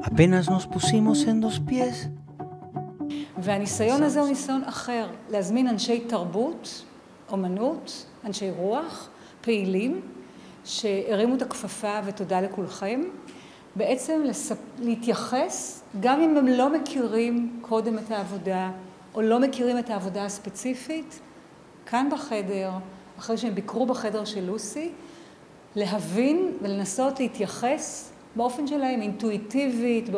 Apenas nos pusimos en dos pies. והניסיון הזה הוא ניסיון אחר, להזמין אנשי תרבות, אומנות, אנשי רוח, פעילים, שהרימו את הכפפה ותודה לכולכם, בעצם להתייחס, גם אם הם לא מכירים קודם את העבודה, או לא מכירים את העבודה הספציפית, כאן בחדר, אחרי שהם ביקרו בחדר של לוסי, להבין ולנסות להתייחס באופן שלהם, אינטואיטיבית,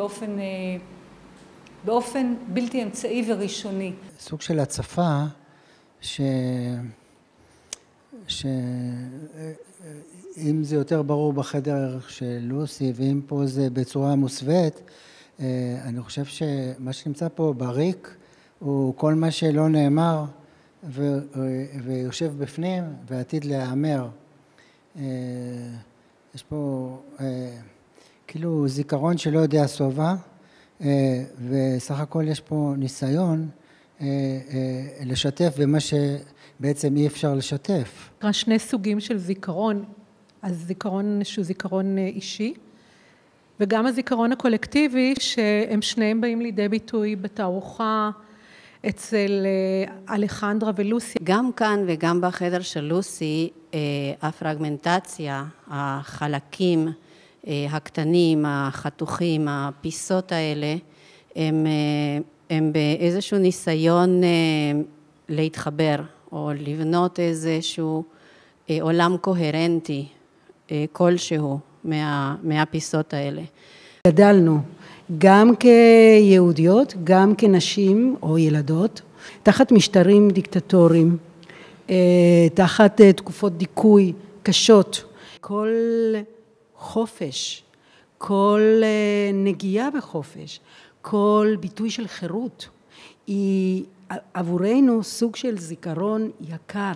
באופן בלתי אמצעי וראשוני. סוג של הצפה, אם זה יותר ברור בחדר של לוסי, ואם פה זה בצורה מוסווית, אני חושב שמה שנמצא פה בריק, הוא כל מה שלא נאמר, ויושב בפנים, ועתיד להיאמר. יש פה כאילו זיכרון שלא יודע סובה, וסך הכל יש פה ניסיון לשתף במה שבעצם אי אפשר לשתף. שני סוגים של זיכרון, אז זיכרון שהוא זיכרון אישי, וגם הזיכרון הקולקטיבי, שהם שניהם באים לידי ביטוי בתערוכה אצל אלחנדרה ולוסי. גם כאן וגם בחדר של לוסי, הפרגמנטציה, החלקים הקטנים, החתוכים, הפיסות האלה, הם באיזשהו ניסיון להתחבר, או לבנות איזשהו עולם קוהרנטי כלשהו מהפיסות האלה. גדלנו גם כיהודיות, גם כנשים או ילדות, תחת משטרים דיקטטוריים, תחת תקופות דיכוי קשות. כל חופש, כל נגיעה בחופש, כל ביטוי של חירות, היא עבורנו סוג של זיכרון יקר.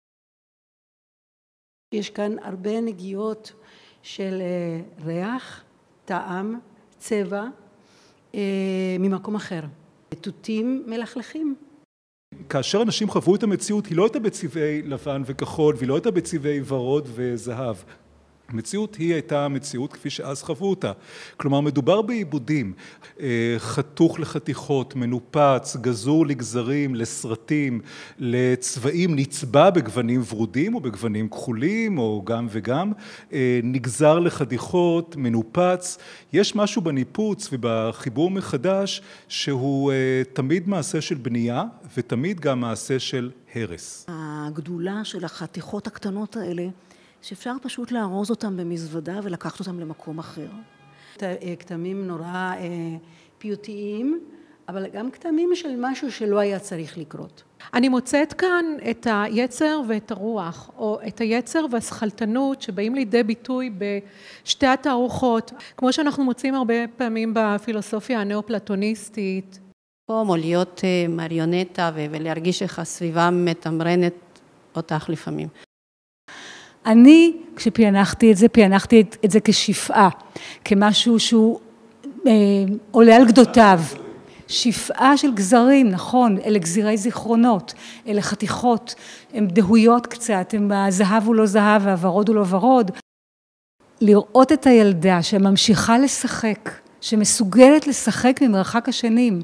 יש כאן הרבה נגיעות של ריח, טעם, צבע, ממקום אחר. תותים מלכלכים. כאשר אנשים חוו את המציאות, היא לא הייתה בצבעי לבן וכחול, והיא לא הייתה בצבעי ורוד וזהב. המציאות היא הייתה המציאות כפי שאז חוו אותה. כלומר, מדובר בעיבודים, חתוך לחתיכות, מנופץ, גזור לגזרים, לסרטים, לצבעים, נצבע בגוונים ורודים או בגוונים כחולים או גם וגם, נגזר לחתיכות, מנופץ. יש משהו בניפוץ ובחיבור מחדש שהוא תמיד מעשה של בנייה ותמיד גם מעשה של הרס. הגדולה של החתיכות הקטנות האלה, שאפשר פשוט לארוז אותם במזוודה ולקחת אותם למקום אחר. כתמים נורא פיוטיים, אבל גם כתמים של משהו שלא היה צריך לקרות. אני מוצאת כאן את היצר ואת הרוח, או את היצר והשכלתנות שבאים לידי ביטוי בשתי התערוכות, כמו שאנחנו מוצאים הרבה פעמים בפילוסופיה הנאו-פלטוניסטית. או להיות מריונטה ולהרגיש איך הסביבה מתמרנת אותך לפעמים. אני, כשפענחתי את זה כשפעה, כמשהו שהוא עולה על גדותיו. שפעה של גזרים, נכון, אלה גזירי זיכרונות, אלה חתיכות, הן דהויות קצת, הזהב הוא לא זהב והוורוד הוא לא ורוד. לראות את הילדה שממשיכה לשחק, שמסוגלת לשחק ממרחק השנים.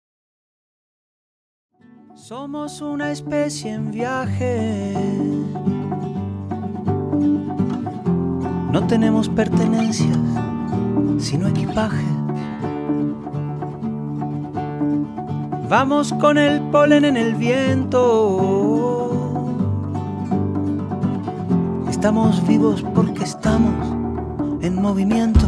Somos una especie en viaje. No tenemos pertenencias, sino equipaje. Vamos con el polen en el viento. Estamos vivos porque estamos en movimiento.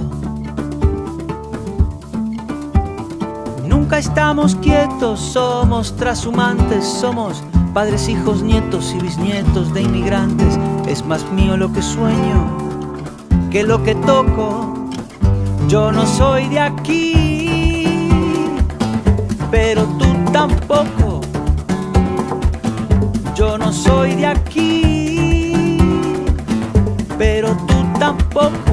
Nunca estamos quietos, somos trashumantes, somos padres, hijos, nietos y bisnietos de inmigrantes. Es más mío lo que sueño que lo que toco. Yo no soy de aquí, pero tú tampoco. Yo no soy de aquí, pero tú tampoco.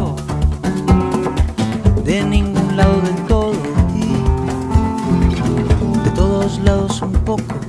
De ningún lado del todo, y de todos lados un poco.